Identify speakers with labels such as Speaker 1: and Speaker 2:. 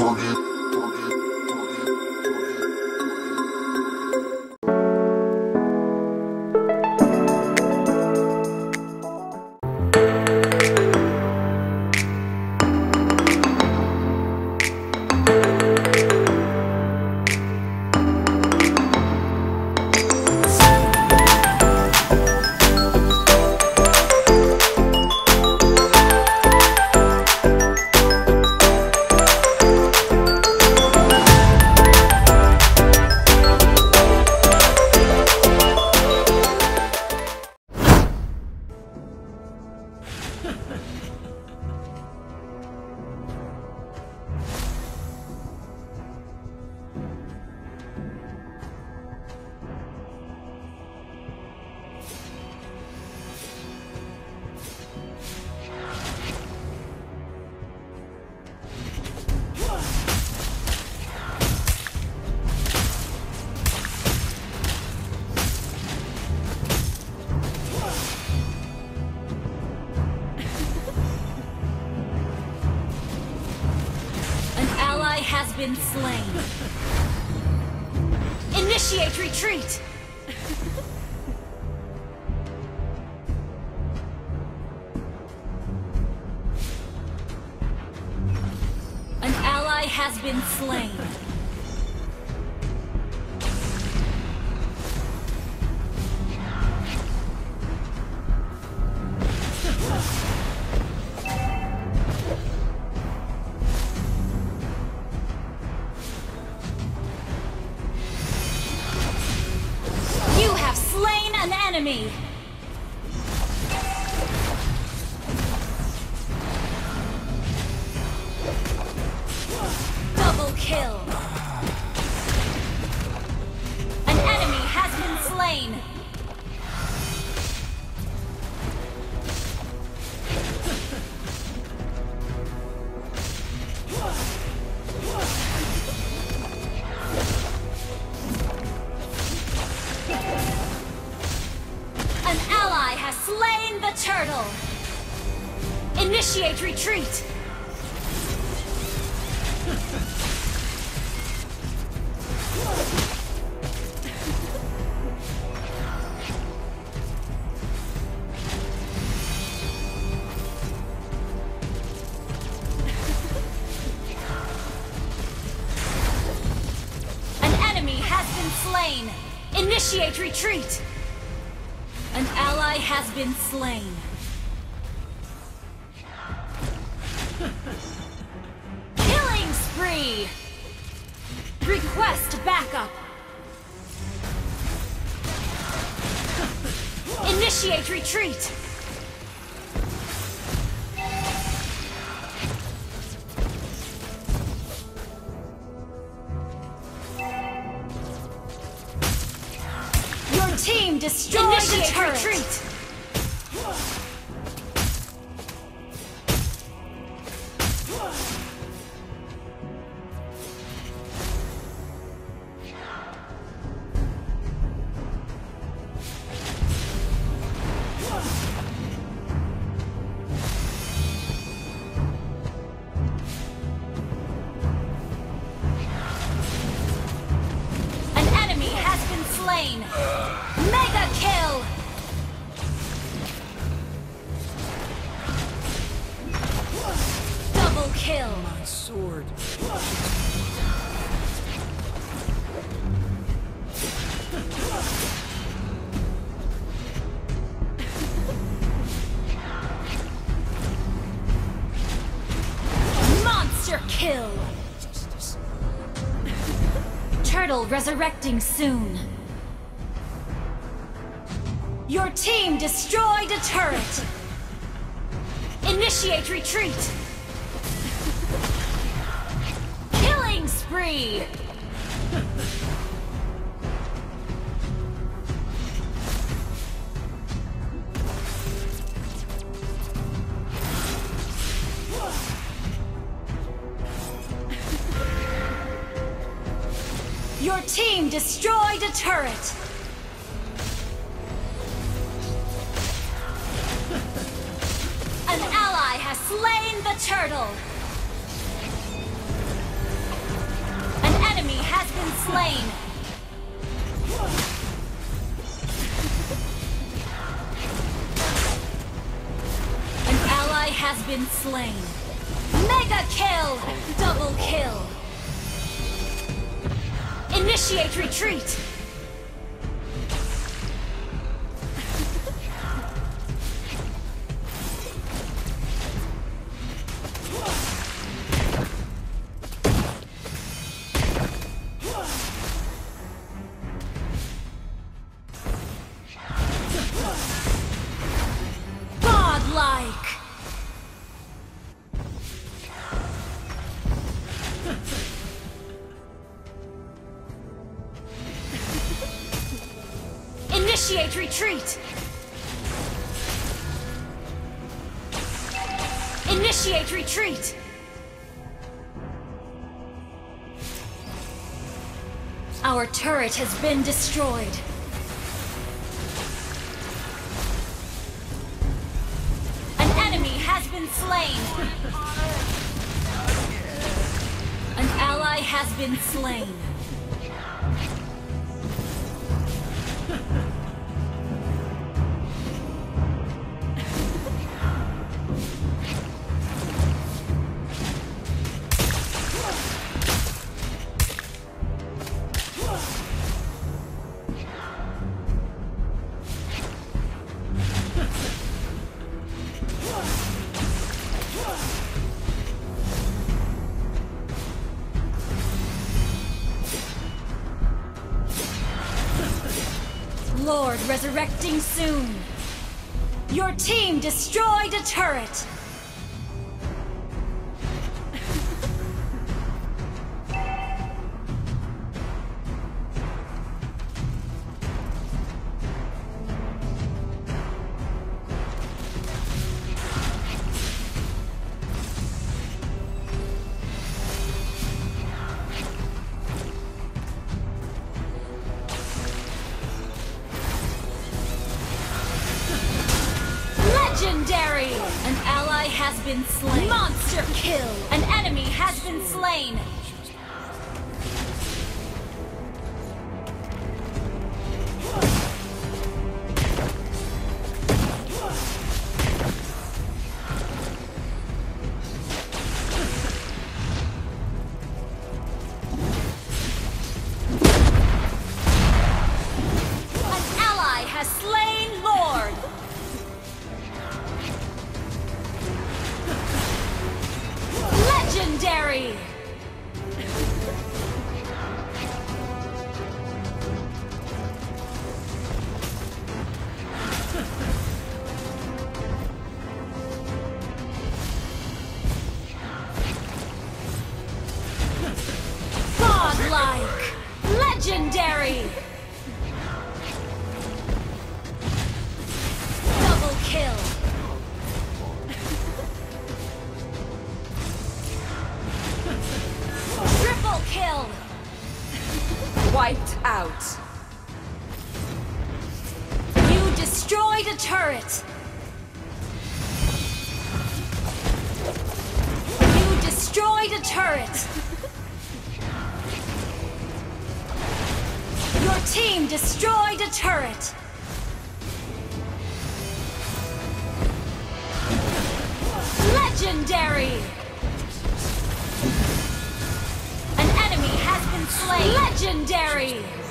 Speaker 1: Has been slain. Initiate retreat! An ally has been slain. Enemy. Double kill. An enemy has been slain. Slain the turtle! Initiate retreat! An enemy has been slain! Initiate retreat! An ally has been slain. Killing spree! Request backup! Initiate retreat! Team destroy the turret! Retreat. An enemy has been slain! Mega kill! Double kill! My sword. Monster kill! Turtle resurrecting soon. Your team destroyed a turret! Initiate retreat! Killing spree! Your team destroyed a turret! An ally has slain the turtle! been slain. An ally has been slain. Mega kill! Double kill! Initiate retreat! Godlike! Initiate retreat! Initiate retreat! Our turret has been destroyed. An enemy has been slain. An ally has been slain. Lord resurrecting soon. Your team destroyed a turret. Legendary! An ally has been slain. Monster kill! An enemy has been slain. An ally has slain Lord. Legendary! Godlike! Legendary! Double kill! Triple kill!
Speaker 2: Wiped out.
Speaker 1: You destroyed a turret! You destroyed a turret! Your team destroyed a turret! Legendary! An enemy has been slain! Legendary!